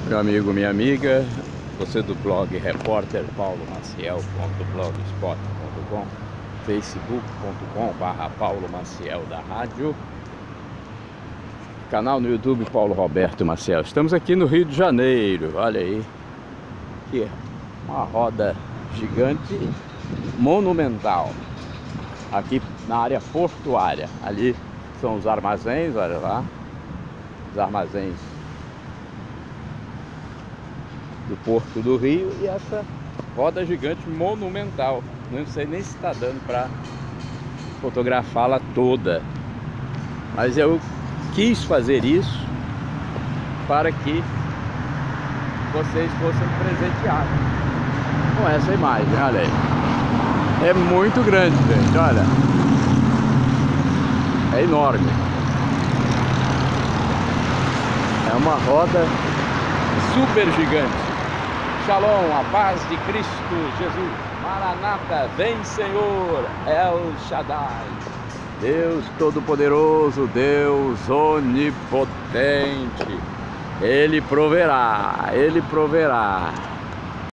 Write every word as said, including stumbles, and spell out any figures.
Meu amigo, minha amiga, você do blog repórter paulo maciel ponto blogspot ponto com, facebook ponto com barra paulo maciel da rádio, canal no YouTube Paulo Roberto Maciel. Estamos aqui no Rio de Janeiro, olha aí, que uma roda gigante, monumental, aqui na área portuária. Ali são os armazéns, olha lá, os armazéns do Porto do Rio, e essa roda gigante monumental. Não sei nem se está dando para fotografá-la toda, mas eu quis fazer isso para que vocês fossem presenteados com essa imagem. Olha aí, é muito grande, gente, olha, é enorme, é uma roda super gigante. Shalom, a paz de Cristo Jesus. Maranata, vem Senhor, El Shaddai. Deus Todo-Poderoso, Deus Onipotente. Ele proverá, Ele proverá.